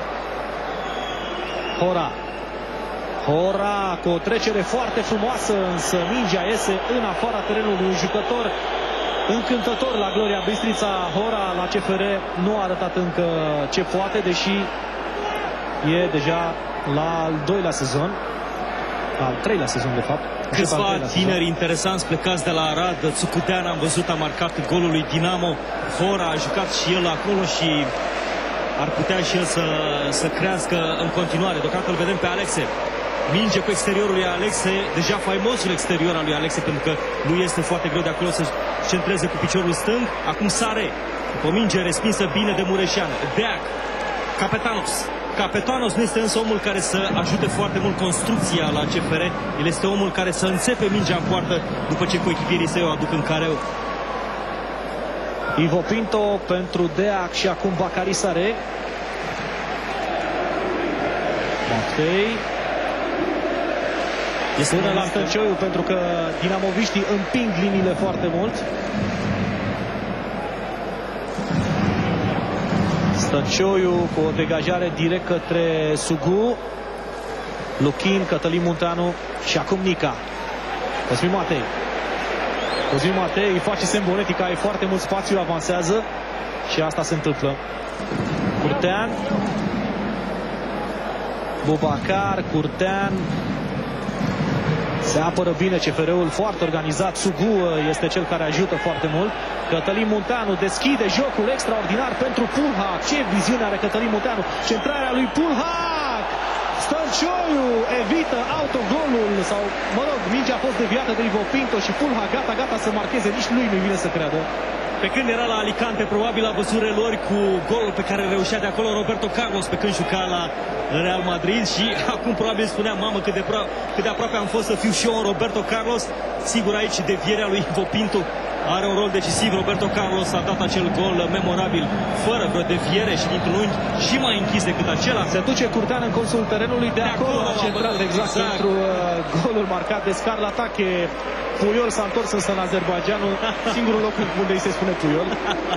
Hora cu o trecere foarte frumoasă, însă mingea iese în afara terenului. Un jucător încântător la Gloria Bistrița. Hora la CFR nu a arătat încă ce poate, deși e deja la al doilea sezon, al treilea sezon de fapt. Câțiva tineri interesanți plecați de la Arad. Țucudean, am văzut, a marcat golul lui Dinamo. Hora a jucat și el acolo și ar putea și el să crească în continuare. Deocamdată îl vedem pe Alexe. Minge cu exteriorul lui Alexe, deja faimosul exterior al lui Alexe, pentru că lui este foarte greu de acolo să centreze cu piciorul stâng. Acum Sare, o minge respinsă bine de Mureșan. Deac, Capetanos nu este însă omul care să ajute foarte mult construcția la CFR. El este omul care să înțepe mingea în poartă după ce coechipierii săi o aduc în careu. Ivo Pinto pentru Deac și acum Bacari Sare. Maftei. Până la Stăncioiu, pentru că dinamoviștii împing liniile foarte mult. Stăncioiu cu o degajare direct către Sugu. Luchin, Cătălin Munteanu și acum Nica. Cosmin Matei îi face semn Bonetti că ai foarte mult spațiu, avansează și asta se întâmplă. Curtean, Bubacar, Curtean. Se apără bine CFR-ul, foarte organizat. Sugu este cel care ajută foarte mult. Cătălin Munteanu deschide jocul extraordinar pentru Pulhac. Ce viziune are Cătălin Munteanu. Centrarea lui Pulhac. Stăncioiu evită autogolul. Sau, mă rog, mingea a fost deviată de Ivo Pinto și Pulhac gata să marcheze. Nici lui nu-i vine să creadă. Pe când era la Alicante, probabil a văzut relori cu golul pe care reușea de acolo Roberto Carlos pe când juca la Real Madrid și acum probabil spunea, mamă, cât de aproape am fost să fiu și eu un Roberto Carlos. Sigur, aici devierea lui Ivo Pinto are un rol decisiv. Roberto Carlos a dat acel gol memorabil, fără vreo deviere și dintr-un unghi și mai închis decât acela. Se duce Curtean în colțul terenului, de acolo a centrat exact pentru golul marcat de Scarlatache. Puyol s-a întors însă în Azerbaijanul, singurul loc unde îi se spune Puyol.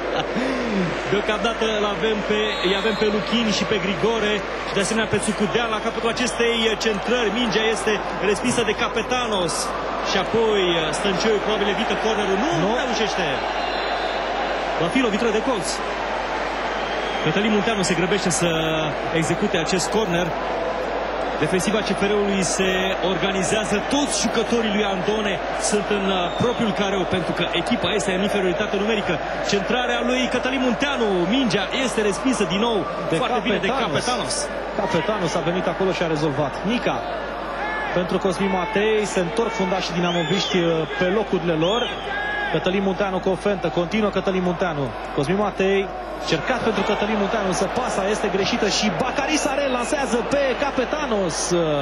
Deocamdată îi avem pe Luchin și pe Grigore și de asemenea pe Țucudean la capătul acestei centrări. Mingea este respinsă de Capetanos și apoi Stăncioiu probabil evită cornerul. Nu reușește. Va fi lovitură de colț. Cătălin Munteanu se grăbește să execute acest corner. Defensiva CFR-ului se organizează, toți jucătorii lui Andone sunt în propriul careu pentru că echipa este în inferioritate numerică. Centrarea lui Cătălin Munteanu, mingea este respinsă din nou foarte bine de Capetanos. Capetanos a venit acolo și a rezolvat. Nica pentru Cosmin Matei, se întorc fundașii dinamoviști pe locurile lor. Cătălin Munteanu cu o fentă, continuă Cătălin Munteanu. Cosmin Matei, cercat pentru Cătălin Munteanu, însă pasa este greșită și Bacari Sarel lansează pe Capetanos.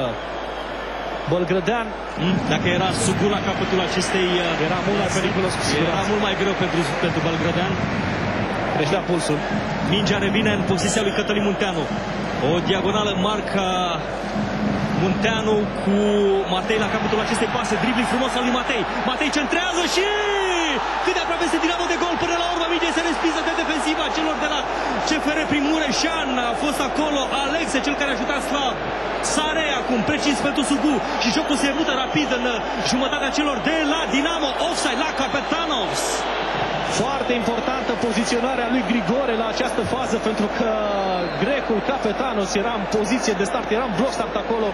Bălgrădean. Dacă era Sugu la capătul acestei... Era mult mai periculos cu siguranță. Era mult mai greu pentru Bălgrădean. Creștea pulsul. Mingea revine în poziția lui Cătălin Munteanu. O diagonală marca Munteanu cu Matei la capătul acestei pase. Dribling frumos al lui Matei. Matei centrează și... cât de aproape este Dinamo de gol. Până la urmă mingea este respinsă de defensiva celor de la CFR prin Mureșan. A fost acolo Alexe, cel care a ajutat slab. Sare acum precis pentru Sugu și jocul se mută rapid în jumătatea celor de la Dinamo. Offside la Capetanos. Foarte importantă poziționarea lui Grigore la această fază, pentru că grecul Capetanos era în poziție de start, era în bloc start acolo.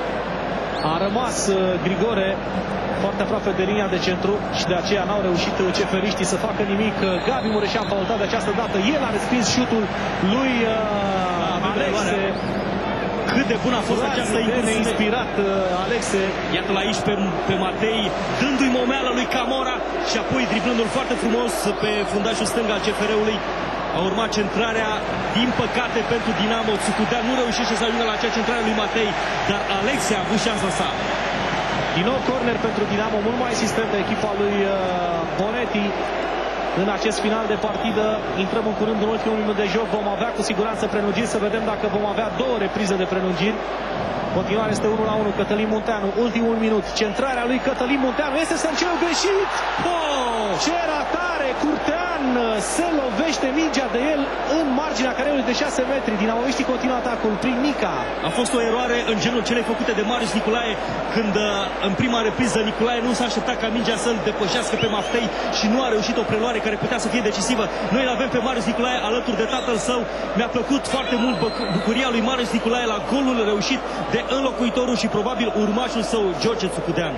A rămas Grigore foarte aproape de linia de centru și de aceea n-au reușit ceferiștii să facă nimic. Gabi Mureșan faultat de această dată. El a respins șutul lui Alexe. Cât de bun a fost această incursiune. Inspirat Alexe. Iată-l aici pe Matei, dându-i momeală lui Camora și apoi driblându-l foarte frumos pe fundașul stâng al CFR-ului. A urmat centrarea, din păcate pentru Dinamo. Țucudean nu reușește să ajungă la acea centrare lui Matei, dar Alexe a avut șansa sa. Din nou corner pentru Dinamo, mult mai asistentă echipa lui Bonetti în acest final de partidă. Intrăm în curând în ultimul minut de joc, vom avea cu siguranță prelungiri, să vedem dacă vom avea două reprize de prelungiri. Continuare este 1-1, Cătălin Munteanu, ultimul minut, centrarea lui Cătălin Munteanu, este Stăncioiu greșit! Ce ratare! Curtean se lovește mingea de el în marginea careului de 6 metri. Dinamoviștii continuă atacul prin Nica. A fost o eroare în genul celei făcute de Marius Nicolae, când în prima repriză Nicolae nu s-a așteptat ca mingea să-l depășească pe Maftei și nu a reușit o preluare care putea să fie decisivă. Noi îl avem pe Marius Nicolae alături de tatăl său. Mi-a plăcut foarte mult bucuria lui Marius Nicolae la golul reușit de înlocuitorul și probabil urmașul său, George Țucudean.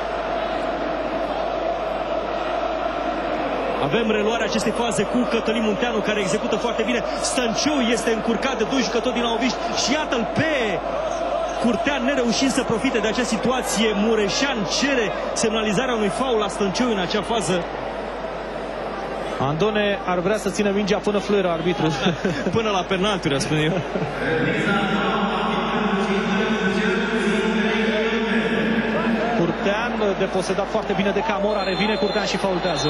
Avem reluarea acestei faze cu Cătălin Munteanu, care execută foarte bine. Stănciou este încurcat de doi jucători din Dinamoviști și iată-l pe Curtean nereușind să profite de acea situație. Mureșan cere semnalizarea unui faul la Stănciou în acea fază. Andone ar vrea să țină mingea până fluieră arbitrul. Până la penalturi, a spune eu. Curtean deposedat foarte bine de Camora, revine Curtean și faultează.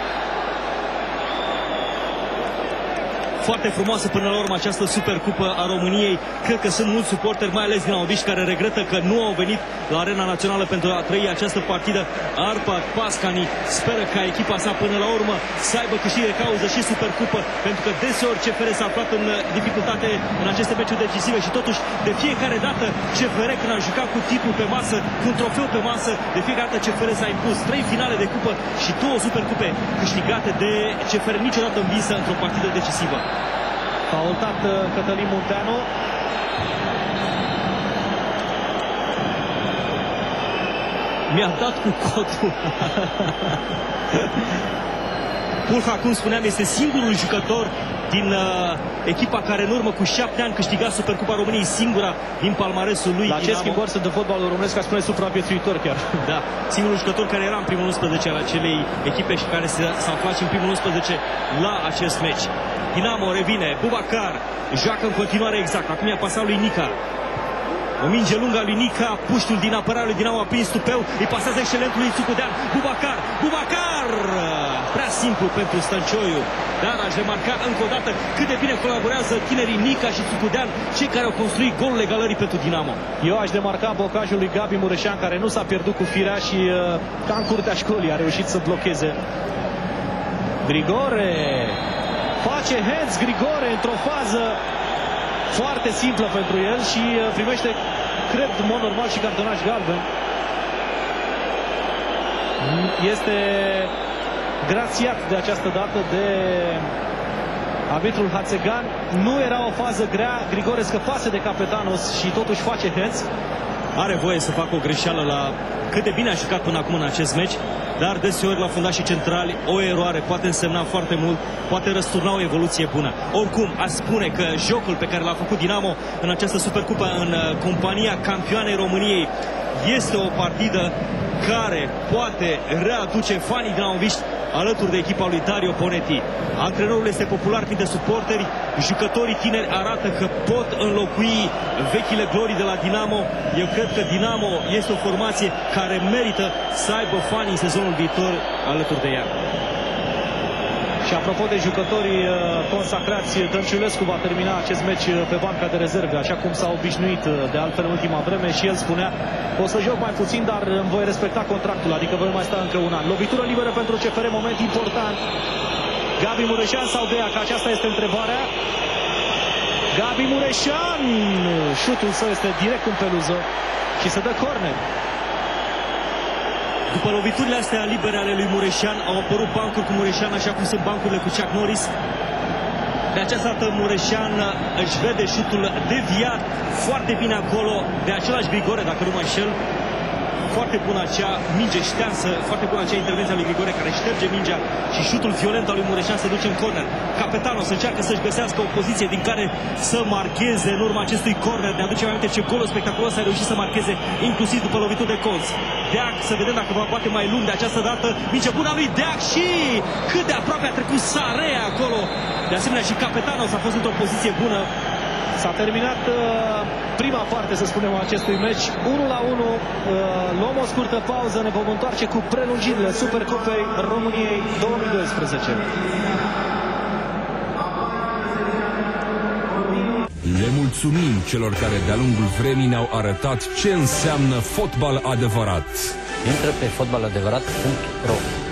Foarte frumoasă până la urmă această Supercupă a României. Cred că sunt mulți suporteri, mai ales din Dinamoviști, care regretă că nu au venit la Arena Națională pentru a trăi această partidă. Arpad Pascani speră ca echipa sa până la urmă să aibă câștig de cauză și Supercupă, pentru că deseori CFR s-a aflat în dificultate în aceste meciuri decisive și totuși de fiecare dată CFR, când a jucat cu titlul pe masă, cu un trofeu pe masă, de fiecare dată CFR s-a impus 3 finale de cupă și 2 Supercupe câștigate de CFR, niciodată învinsă într-o partidă decisivă. Faultat Cătălin Munteanu. Mi-a dat cu cotul. Pulha, cum spuneam, este singurul jucător din echipa care în urmă cu 7 ani câștiga Supercupa României, singura din palmaresul lui. La acest schimbări sunt de fotbalul românesc, ca spune, supraviețuitor chiar. Da, singurul jucător care era în primul 11 al acelei echipe și care s-a aflat și în primul 11 la acest meci. Dinamo revine, Bubacar joacă în continuare exact, acum i-a pasat lui Nica. O minge lungă a lui Nica, puștul din apărare lui Dinamo a prins tupeu, îi pasează excelent lui Țucudean. Bubacar! Prea simplu pentru Stăncioiu, dar aș remarca încă o dată cât de bine colaborează tinerii Nica și Țucudean, cei care au construit golul egalării pentru Dinamo. Eu aș demarca blocajul lui Gabi Mureșan, care nu s-a pierdut cu firea și ca în curtea școlii a reușit să blocheze. Grigore face hands, Grigore într-o fază foarte simplă pentru el și primește, cred, în mod normal și cartonaj galben. Este grațiat de această dată de arbitrul Hațegan. Nu era o fază grea, Grigore scăpase de Capetanos și totuși face hands. Are voie să facă o greșeală la cât de bine a jucat până acum în acest meci, dar deseori la fundașii centrali o eroare poate însemna foarte mult, poate răsturna o evoluție bună. Oricum, aș spune că jocul pe care l-a făcut Dinamo în această Supercupă în compania campioanei României este o partidă care poate readuce fanii dinamoviști alături de echipa lui Dario Ponetti. Antrenorul este popular printre suporteri, jucătorii tineri arată că pot înlocui vechile glorii de la Dinamo. Eu cred că Dinamo este o formație care merită să aibă fanii în sezonul viitor alături de ea. Și apropo de jucătorii consacrați, Dănciulescu va termina acest meci pe banca de rezerve, așa cum s-a obișnuit de altfel în ultima vreme, și el spunea: o să joc mai puțin, dar îmi voi respecta contractul, adică voi mai sta încă un an. Lovitură liberă pentru CFR, moment important. Gabi Mureșan sau Dea, că aceasta este întrebarea. Gabi Mureșan, șutul său este direct în peluză și se dă corner. După loviturile astea libere ale lui Mureșan, au apărut bancuri cu Mureșan, așa cum sunt bancurile cu Chuck Norris. De această dată Mureșan își vede șutul deviat foarte bine acolo de același Grigore, dacă nu mă înșel. Foarte bună acea minge șteansă, foarte bună acea intervenție a lui Grigore, care șterge mingea, și șutul violent al lui Mureșan se duce în corner. Capetanos încearcă să-și găsească o poziție din care să marcheze în urma acestui corner. Ne aduce mai aminte ce gol spectaculos a reușit să marcheze, inclusiv după lovituri de colț. Deac, să vedem dacă va bate mai lung de această dată. Minge bună a lui Deac și cât de aproape a trecut Sarea acolo. De asemenea și Capetanos a fost într-o poziție bună. S-a terminat prima parte, să spunem, a acestui meci. 1-1. Luăm o scurtă pauză, ne vom întoarce cu prelungirile Supercupei României 2012. Le mulțumim celor care de-a lungul vremii ne-au arătat ce înseamnă fotbal adevărat. Intră pe fotbaladevărat.ro.